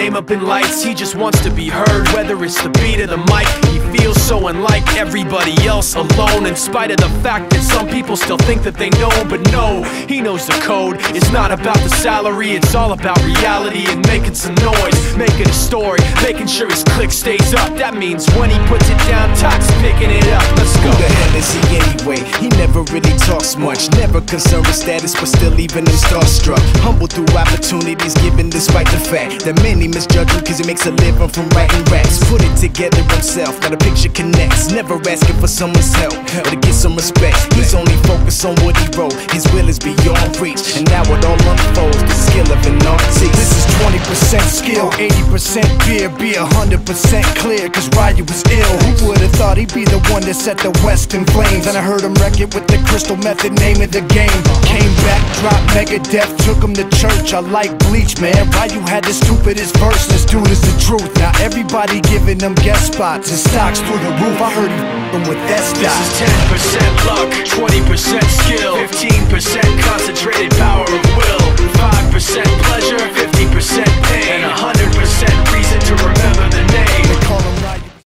fame up in lights, he just wants to be heard. Whether it's the beat of the mic, he feels so unlike everybody else, alone. In spite of the fact that some people still think that they know, but no, he knows the code. It's not about the salary, it's all about reality and making some noise, making a story, making sure his click stays up. That means when he puts it down, Tox picking it up. Let's go. Who the hell is he anyway? He never really talks much, never concerned with status, but still leaving him starstruck. Humble through opportunities given despite the fact that many misjudge him cause he makes a living from writing raps. Put it together himself, now the picture connects. Never asking for someone's help or to get some respect. He's only focused on what he wrote, his will is beyond reach. And now it all unfolds, the skill of an artist. This is 20% skill, 80% fear. Be 100% clear, cause Ryu was ill. Who would've thought he'd be the one that set the West in flames? And I heard him wreck it with the Crystal Method, name of the game. Came back, dropped Megadeth, took him to church. I like Bleach, man. Ryu had the stupidest verse, this dude is the truth. Now everybody giving them guest spots and stocks through the roof. I heard he f***ing with S-Dot. This is 10% luck, 20% skill, 15% concentrated power of will, 5% pleasure, 50% pain, and 100% reason to remember the name. They call him Ryu.